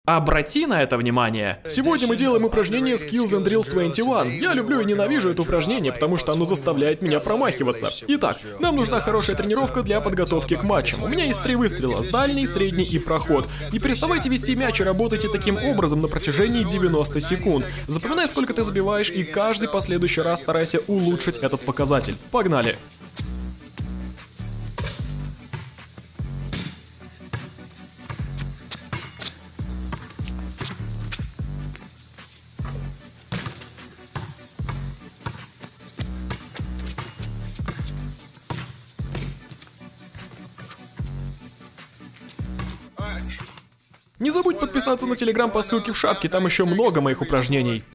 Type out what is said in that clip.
Обрати на это внимание. Сегодня мы делаем упражнение Skills and Drills 21. Я люблю и ненавижу это упражнение, потому что оно заставляет меня промахиваться. Итак, нам нужна хорошая тренировка для подготовки к матчам. У меня есть 3 выстрела: с дальний, средний и проход. Не переставайте вести мяч и работайте таким образом на протяжении 90 секунд. Запоминай, сколько ты забиваешь, и каждый последующий раз старайся улучшить этот показатель. Погнали! Не забудь подписаться на телеграм по ссылке в шапке, там еще много моих упражнений.